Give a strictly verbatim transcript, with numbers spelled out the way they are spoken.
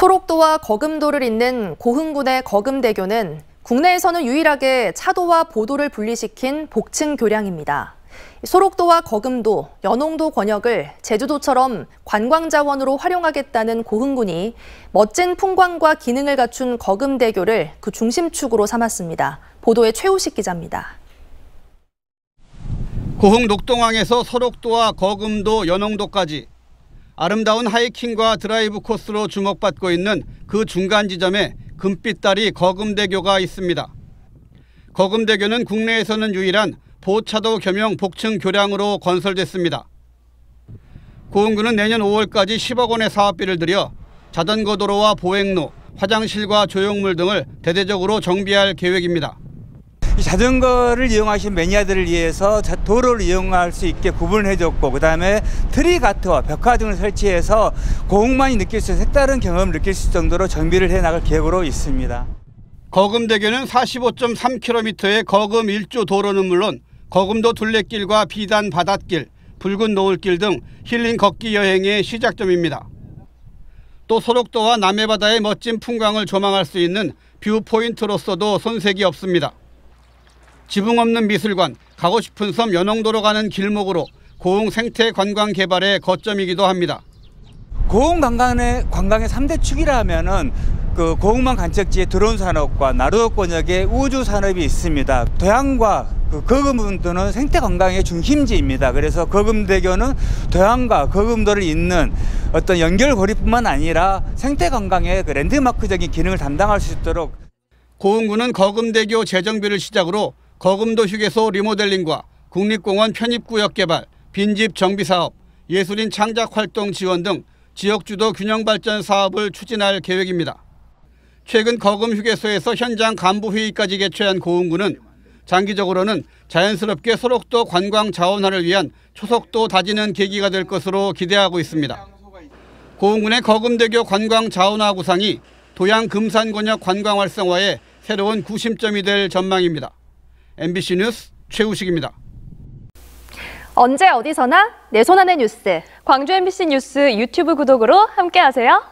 소록도와 거금도를 잇는 고흥군의 거금대교는 국내에서는 유일하게 차도와 보도를 분리시킨 복층 교량입니다. 소록도와 거금도, 연홍도 권역을 제주도처럼 관광자원으로 활용하겠다는 고흥군이 멋진 풍광과 기능을 갖춘 거금대교를 그 중심축으로 삼았습니다. 보도에 최우식 기자입니다. 고흥 녹동항에서 소록도와 거금도, 연홍도까지 아름다운 하이킹과 드라이브 코스로 주목받고 있는 그 중간 지점에 금빛다리 거금대교가 있습니다. 거금대교는 국내에서는 유일한 보차도 겸용 복층 교량으로 건설됐습니다. 고흥군은 내년 오월까지 십억 원의 사업비를 들여 자전거 도로와 보행로, 화장실과 조형물 등을 대대적으로 정비할 계획입니다. 자전거를 이용하신 매니아들을 위해서 도로를 이용할 수 있게 구분을 해줬고, 그 다음에 트리가트와 벽화 등을 설치해서 고흥만이 느낄 수 있는 색다른 경험을 느낄 수 있을 정도로 정비를 해나갈 계획으로 있습니다. 거금대교는 사십오 점 삼 킬로미터의 거금 일조 도로는 물론 거금도 둘레길과 비단 바닷길, 붉은 노을길 등 힐링 걷기 여행의 시작점입니다. 또 소록도와 남해바다의 멋진 풍광을 조망할 수 있는 뷰포인트로서도 손색이 없습니다. 지붕 없는 미술관, 가고 싶은 섬 연홍도로 가는 길목으로 고흥 생태 관광 개발의 거점이기도 합니다. 고흥 관광의 관광의 삼 대 축이라 하면은 그 고흥만 간척지의 드론 산업과 나루도 권역의 우주 산업이 있습니다. 도양과 그 거금도는 생태 관광의 중심지입니다. 그래서 거금대교는 도양과 거금도를 잇는 어떤 연결고리뿐만 아니라 생태 관광의 그 랜드마크적인 기능을 담당할 수 있도록 고흥군은 거금대교 재정비를 시작으로 거금도 휴게소 리모델링과 국립공원 편입구역 개발, 빈집 정비 사업, 예술인 창작 활동 지원 등 지역주도 균형 발전 사업을 추진할 계획입니다. 최근 거금 휴게소에서 현장 간부 회의까지 개최한 고흥군은 장기적으로는 자연스럽게 소록도 관광 자원화를 위한 초속도 다지는 계기가 될 것으로 기대하고 있습니다. 고흥군의 거금대교 관광 자원화 구상이 도양 금산 권역 관광 활성화에 새로운 구심점이 될 전망입니다. 엠비씨 뉴스 최우식입니다. 언제 어디서나 내 손 안의 뉴스. 광주 엠비씨 뉴스 유튜브 구독으로 함께하세요.